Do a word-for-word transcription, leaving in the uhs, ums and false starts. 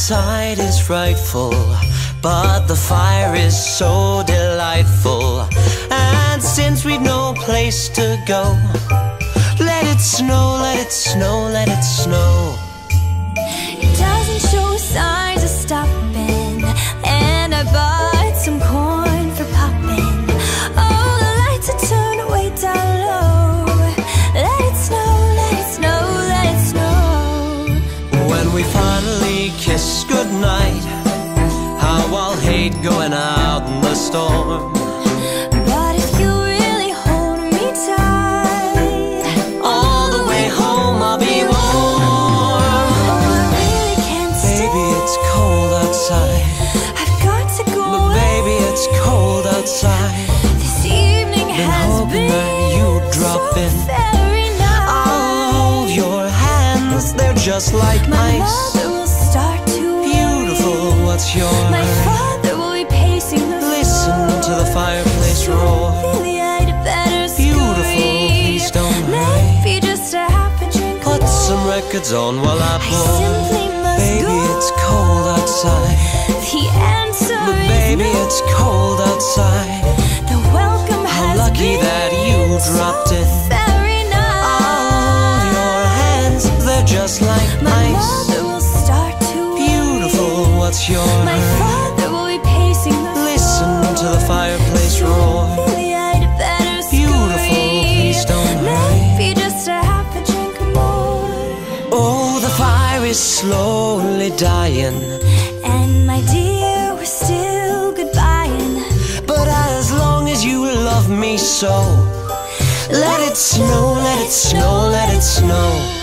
outside is frightful, but the fire is so delightful. And since we've no place to go, let it snow, let it snow, let it snow. It doesn't show signs of stopping, and I bought some corn for popping. Oh, the lights are turned way down low. Let it snow, let it snow, let it snow. When we finally kiss goodnight, how I'll hate going out in the storm. But if you really hold me tight, all the way home I'll be warm. Oh, I really can't stay. Baby, it's cold outside. I've got to go But baby, it's cold outside. This evening Been has hoping been that you'd drop so in. very nice. I'll hold your hands, they're just like My ice. mother will start to Beautiful, worry. what's your My father will be pacing the Listen floor. to the fireplace roar. Really, I'd better Beautiful, scurry. please don't hurry. Maybe just a half a drink Put more. some records on while I I pour. simply must Baby, go. it's cold outside. The answer But is baby, no. it's cold outside. The welcome How has lucky been that you dropped in. so very nice. All your hands, they're just like My ice. mother will start to Beautiful, what's your My hurry? father will be pacing the Listen to the fireplace roar. Really, I'd better Beautiful, scurry. please don't hurry. Maybe just a half a drink more. Oh, the fire is slowly dying, And my dear, we're still goodbying. but as long as you love me so, let it snow, let it snow, let it snow.